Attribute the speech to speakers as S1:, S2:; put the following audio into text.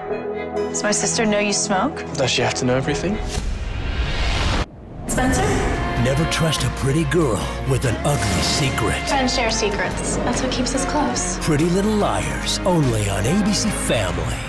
S1: Does my sister know you smoke?
S2: Does she have to know everything?
S1: Spencer?
S3: Never trust a pretty girl with an ugly secret.
S1: Friends share secrets. That's what keeps us close.
S3: Pretty Little Liars, only on ABC Family.